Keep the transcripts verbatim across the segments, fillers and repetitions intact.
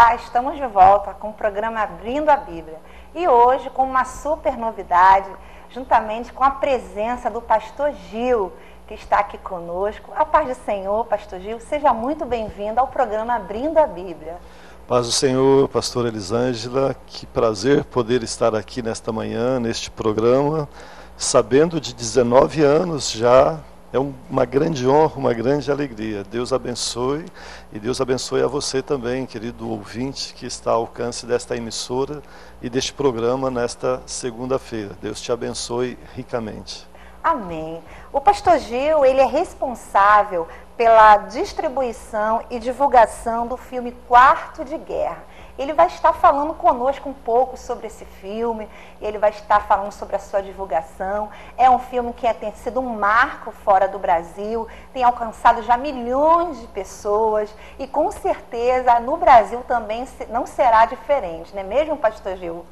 Olá, estamos de volta com o programa Abrindo a Bíblia. E hoje com uma super novidade, juntamente com a presença do pastor Gil, que está aqui conosco. A paz do Senhor, pastor Gil, seja muito bem-vindo ao programa Abrindo a Bíblia. Paz do Senhor, pastora Elisângela, que prazer poder estar aqui nesta manhã, neste programa, sabendo de dezenove anos já. É uma grande honra, uma grande alegria. Deus abençoe e Deus abençoe a você também, querido ouvinte, que está ao alcance desta emissora e deste programa nesta segunda-feira. Deus te abençoe ricamente. Amém. O pastor Gil, ele é responsável pela distribuição e divulgação do filme Quarto de Guerra. Ele vai estar falando conosco um pouco sobre esse filme, ele vai estar falando sobre a sua divulgação. É um filme que é, tem sido um marco fora do Brasil, tem alcançado já milhões de pessoas e com certeza no Brasil também não será diferente, não é mesmo, pastor Gil?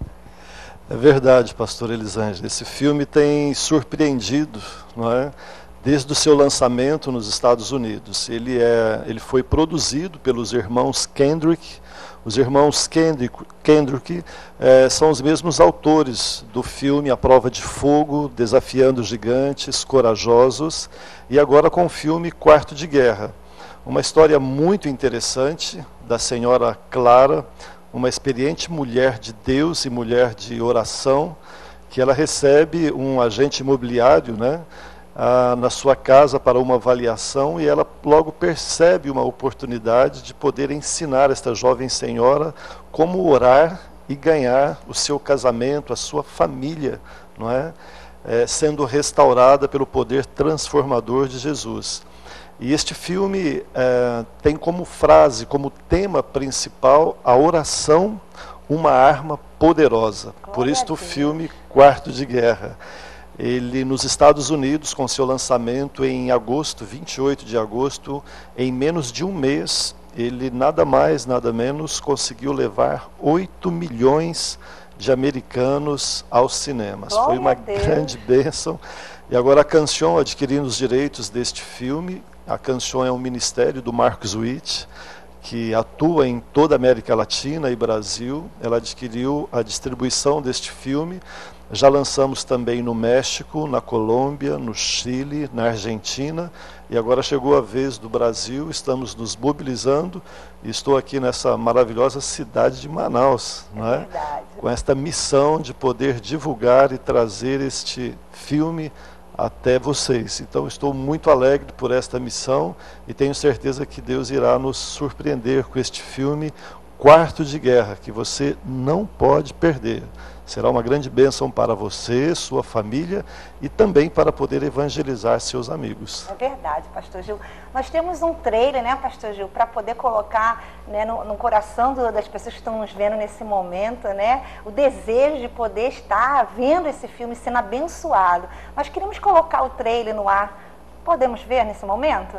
É verdade, pastor Elisângela. Esse filme tem surpreendido, não é? Desde o seu lançamento nos Estados Unidos. Ele, é, ele foi produzido pelos irmãos Kendrick. Os irmãos Kendrick, Kendrick eh, são os mesmos autores do filme A Prova de Fogo, Desafiando Gigantes, Corajosos, e agora com o filme Quarto de Guerra. Uma história muito interessante da senhora Clara, uma experiente mulher de Deus e mulher de oração, que ela recebe um agente imobiliário, né, ah, na sua casa para uma avaliação, e ela logo percebe uma oportunidade de poder ensinar esta jovem senhora como orar e ganhar o seu casamento, a sua família, não é? É, sendo restaurada pelo poder transformador de Jesus. E este filme é, tem como frase, como tema principal, a oração, uma arma poderosa. Por isso o filme Quarto de Guerra. Ele, nos Estados Unidos, com seu lançamento em agosto, vinte e oito de agosto, em menos de um mês, ele nada mais, nada menos, conseguiu levar oito milhões de americanos aos cinemas. Glória Foi uma a Deus. grande bênção. E agora a Canção adquirindo os direitos deste filme. A Canção é um ministério do Marcos Witt, que atua em toda a América Latina e Brasil. Ela adquiriu a distribuição deste filme. Já lançamos também no México, na Colômbia, no Chile, na Argentina, e agora chegou a vez do Brasil. Estamos nos mobilizando e estou aqui nessa maravilhosa cidade de Manaus, É não é? verdade. Com esta missão de poder divulgar e trazer este filme até vocês. Então estou muito alegre por esta missão e tenho certeza que Deus irá nos surpreender com este filme Quarto de Guerra, que você não pode perder. Será uma grande bênção para você, sua família e também para poder evangelizar seus amigos. É verdade, pastor Gil. Nós temos um trailer, né, pastor Gil, para poder colocar, né, no, no coração do, das pessoas que estão nos vendo nesse momento, né, o desejo de poder estar vendo esse filme sendo abençoado. Nós queremos colocar o trailer no ar. Podemos ver nesse momento?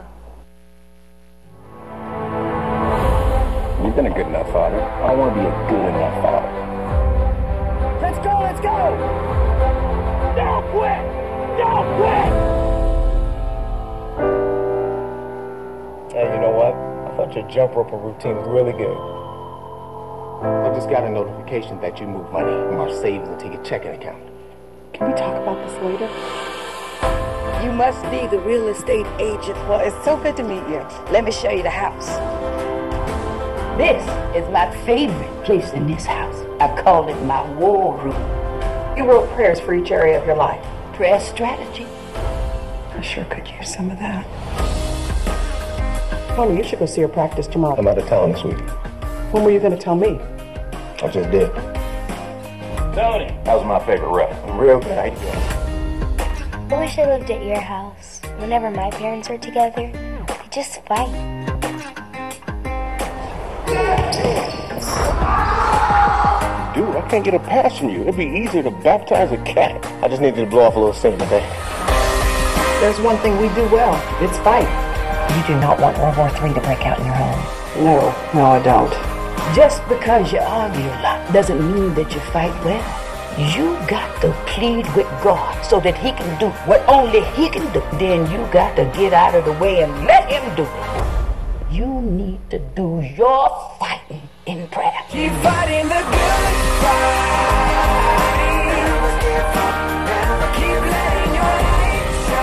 You've been a good enough father. I want to be a good enough father. Let's go, let's go! Don't quit! Don't quit! Hey, you know what? I thought your jump rope routine was really good. I just got a notification that you moved money from our savings into your checking account. Can we talk about this later? You must be the real estate agent. Well, it's so good to meet you. Let me show you the house. This is my favorite place in this house. I call it my war room. You wrote prayers for each area of your life. Prayer strategy. I sure could use some of that. Tony, you should go see your practice tomorrow. I'm out of town this week. When were you going to tell me? I just did. Tony, that was my favorite rep. Real good idea. I wish I lived at your house. Whenever my parents are together, they just fight. Dude, I can't get a pass from you. It'd be easier to baptize a cat. I just need you to blow off a little steam today. There's one thing we do well. It's fight. You do not want World War Three to break out in your home. No, no, I don't. Just because you argue a lot doesn't mean that you fight well. You got to plead with God so that He can do what only He can do. Then you got to get out of the way and let Him do it. You need to do your fighting in prayer. Keep fighting the good fight. Keep letting your light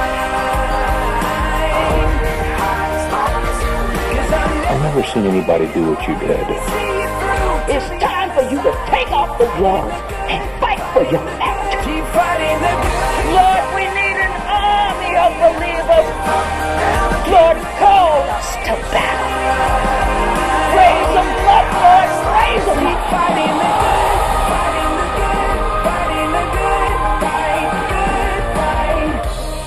shine. 'Cause I'm I've never seen anybody do what you did. It's time for you to take off the gloves and fight for your marriage. keep fighting the good. Lord, we need an army of believers. Lord, call us to battle. Raise them up, Lord, raise them Keep up. fighting the good, fighting the good, fighting the good fight, good fight.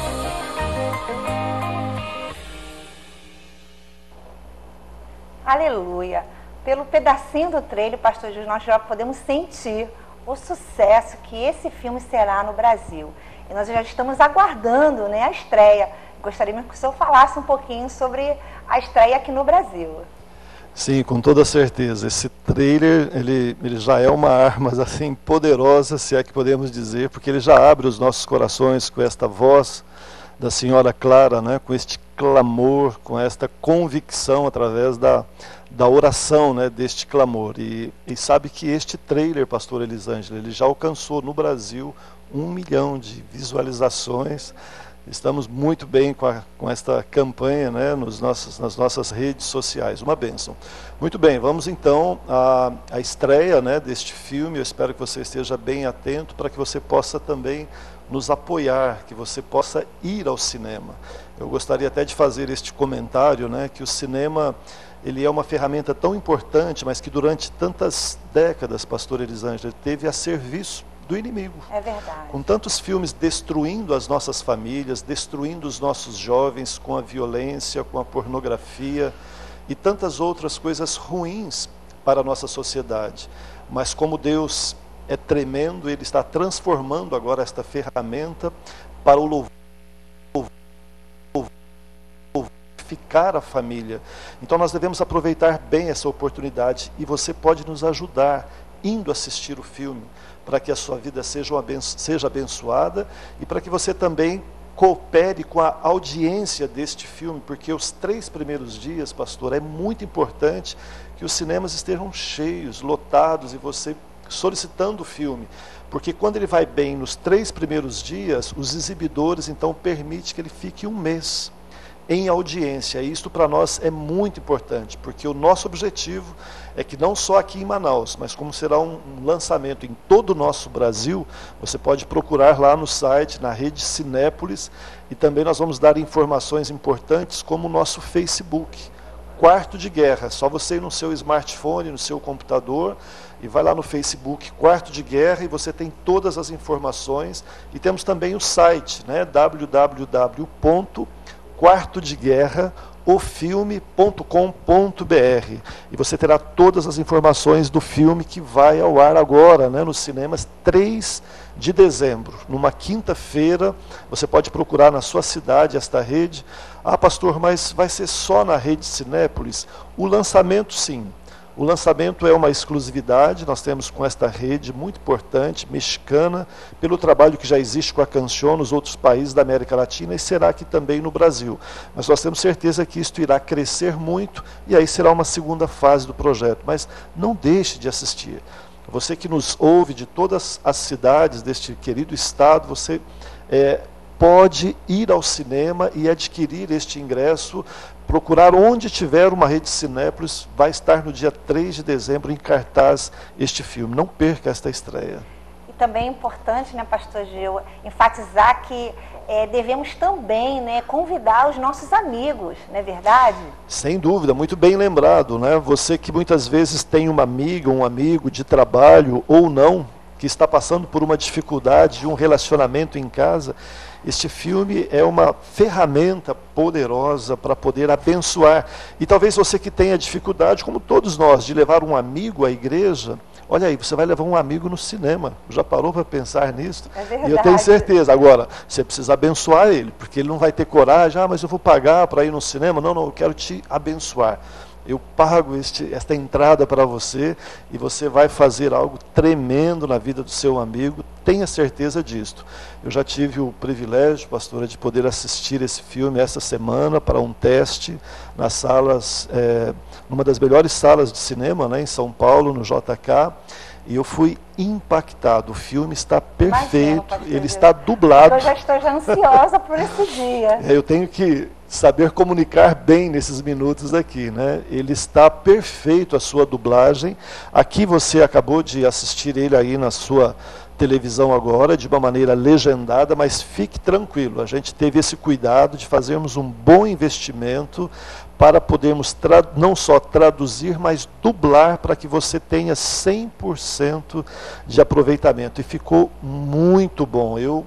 Aleluia. Pelo pedacinho do trailer, Pastor Gil, nós já podemos sentir o sucesso que esse filme será no Brasil. E nós já estamos aguardando, né, a estreia. Gostaríamos que o senhor falasse um pouquinho sobre a estreia aqui no Brasil. Sim, com toda certeza. Esse trailer, ele, ele já é uma arma assim poderosa, se é que podemos dizer, porque ele já abre os nossos corações com esta voz da senhora Clara, né, com este clamor, com esta convicção através da, da oração, né, deste clamor. E, e sabe que este trailer, pastor Elisângela, ele já alcançou no Brasil um milhão de visualizações. Estamos muito bem com, a, com esta campanha, né, nos nossos, nas nossas redes sociais. Uma bênção. Muito bem, vamos então à, à estreia, né, deste filme. Eu espero que você esteja bem atento para que você possa também nos apoiar, que você possa ir ao cinema. Eu gostaria até de fazer este comentário, né, que o cinema ele é uma ferramenta tão importante, mas que durante tantas décadas, pastor Elisângela, teve a serviço do inimigo. É verdade. Com tantos filmes destruindo as nossas famílias, destruindo os nossos jovens com a violência, com a pornografia e tantas outras coisas ruins para a nossa sociedade. Mas como Deus é tremendo, Ele está transformando agora esta ferramenta para o louvor, ficar a família. Então nós devemos aproveitar bem essa oportunidade e você pode nos ajudar indo assistir o filme, para que a sua vida seja, uma abenço, seja abençoada e para que você também coopere com a audiência deste filme, porque os três primeiros dias, pastor, é muito importante que os cinemas estejam cheios, lotados, e você solicitando o filme, porque quando ele vai bem nos três primeiros dias, os exibidores então permitem que ele fique um mês em audiência. E isto para nós é muito importante, porque o nosso objetivo é que não só aqui em Manaus, mas como será um, um lançamento em todo o nosso Brasil, você pode procurar lá no site, na rede Cinépolis, e também nós vamos dar informações importantes como o nosso Facebook, Quarto de Guerra. Só você ir no seu smartphone, no seu computador, e vai lá no Facebook, Quarto de Guerra, e você tem todas as informações. E temos também o site, né, w w w ponto quarto de guerra o filme ponto com ponto b r, e você terá todas as informações do filme que vai ao ar agora, né, nos cinemas, três de dezembro, numa quinta-feira. Você pode procurar na sua cidade esta rede. Ah, pastor, mas vai ser só na rede Cinépolis? O lançamento, sim. O lançamento é uma exclusividade, nós temos com esta rede muito importante, mexicana, pelo trabalho que já existe com a Cancion nos outros países da América Latina, e será aqui também no Brasil. Mas nós temos certeza que isto irá crescer muito, e aí será uma segunda fase do projeto. Mas não deixe de assistir. Você que nos ouve de todas as cidades deste querido estado, você é, pode ir ao cinema e adquirir este ingresso, procurar onde tiver uma rede Cinépolis. Vai estar no dia três de dezembro em cartaz este filme. Não perca esta estreia. E também é importante, né, pastor Gil, enfatizar que é, devemos também, né, convidar os nossos amigos, não é verdade? Sem dúvida, muito bem lembrado, né? Você que muitas vezes tem uma amiga, um amigo de trabalho ou não, que está passando por uma dificuldade de um relacionamento em casa, este filme é uma ferramenta poderosa para poder abençoar. E talvez você que tenha dificuldade, como todos nós, de levar um amigo à igreja, olha aí, você vai levar um amigo no cinema. Já parou para pensar nisso? É verdade. E eu tenho certeza. Agora, você precisa abençoar ele, porque ele não vai ter coragem. Ah, mas eu vou pagar para ir no cinema. Não, não, eu quero te abençoar. eu pago este, esta entrada para você e você vai fazer algo tremendo na vida do seu amigo, tenha certeza disto. Eu já tive o privilégio, pastora, de poder assistir esse filme essa semana para um teste nas salas, é, numa das melhores salas de cinema, né, em São Paulo, no J K, e eu fui impactado. O filme está perfeito, Imagina, ele está dublado. Eu já estou já ansiosa por esse dia. Eu tenho que saber comunicar bem nesses minutos aqui, né? Ele está perfeito, a sua dublagem. Aqui você acabou de assistir ele aí na sua televisão agora, de uma maneira legendada, mas fique tranquilo, a gente teve esse cuidado de fazermos um bom investimento para podermos não só traduzir, mas dublar para que você tenha cem por cento de aproveitamento. E ficou muito bom. Eu,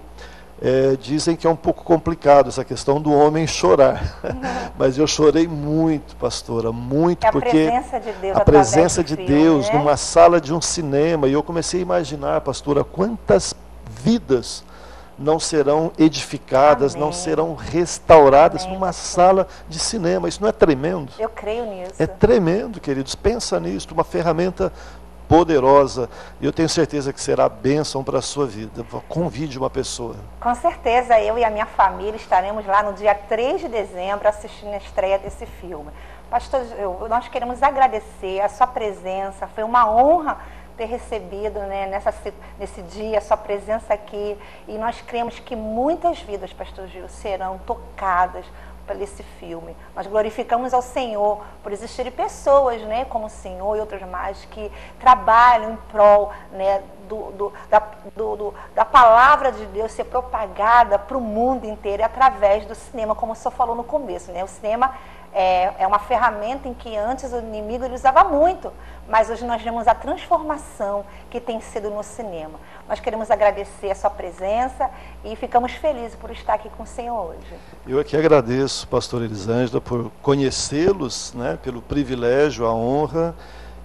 é, dizem que é um pouco complicado essa questão do homem chorar, uhum. mas eu chorei muito, pastora, muito, é a porque presença de Deus, a presença de filme, Deus né? numa sala de um cinema, e eu comecei a imaginar, pastora, quantas vidas não serão edificadas, Amém. Não serão restauradas Amém, numa pastor. Sala de cinema. Isso não é tremendo? Eu creio nisso. É tremendo, queridos. Pensa nisso, uma ferramenta poderosa. E eu tenho certeza que será bênção para a sua vida. Convide uma pessoa. Com certeza, eu e a minha família estaremos lá no dia três de dezembro assistindo a estreia desse filme. Pastor, eu, nós queremos agradecer a sua presença. Foi uma honra ter recebido, né, nessa, nesse dia a sua presença aqui, e nós cremos que muitas vidas, pastor Gil, serão tocadas por esse filme. Nós glorificamos ao Senhor por existirem pessoas, né, como o Senhor e outras mais, que trabalham em prol, né, do, do, da, do, do, da palavra de Deus ser propagada para o mundo inteiro através do cinema, como o senhor falou no começo, né? O cinema é, é uma ferramenta em que antes o inimigo ele usava muito, mas hoje nós vemos a transformação que tem sido no cinema. Nós queremos agradecer a sua presença e ficamos felizes por estar aqui com o Senhor hoje. Eu aqui agradeço, pastor Elisângela, por conhecê-los, né, pelo privilégio, a honra,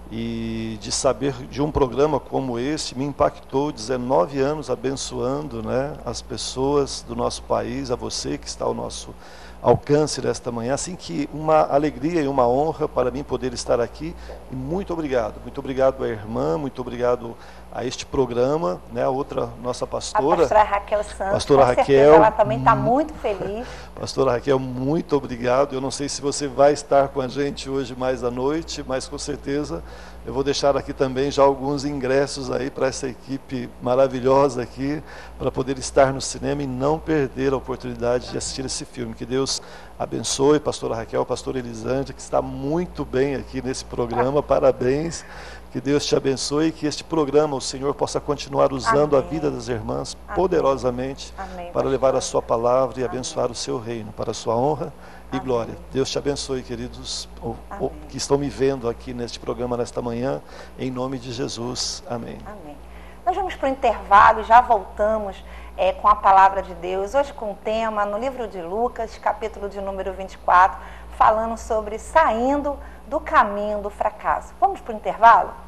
e de saber de um programa como esse. Me impactou, dezenove anos abençoando, né, as pessoas do nosso país, a você que está ao nosso alcance desta manhã, assim que uma alegria e uma honra para mim poder estar aqui, e muito obrigado, muito obrigado à irmã, muito obrigado a este programa, né, a outra nossa pastora, a pastora Raquel Santos, pastora com Raquel, certeza ela também está muito feliz. Pastora Raquel, muito obrigado. Eu não sei se você vai estar com a gente hoje mais à noite, mas com certeza eu vou deixar aqui também já alguns ingressos aí para essa equipe maravilhosa aqui, para poder estar no cinema e não perder a oportunidade de assistir esse filme. Que Deus abençoe, pastora Raquel, pastora Elisângela, que está muito bem aqui nesse programa, parabéns. Que Deus te abençoe e que este programa o Senhor possa continuar usando Amém. A vida das irmãs Amém. Poderosamente Amém. Para levar a sua palavra e Amém. Abençoar o seu reino, para a sua honra e Amém. Glória. Deus te abençoe, queridos o, o, que estão me vendo aqui neste programa nesta manhã, em nome de Jesus. Amém. Amém. Nós vamos para o intervalo e já voltamos é, com a palavra de Deus, hoje com o tema no livro de Lucas, capítulo de número vinte e quatro, falando sobre saindo do caminho do fracasso. Vamos para o intervalo?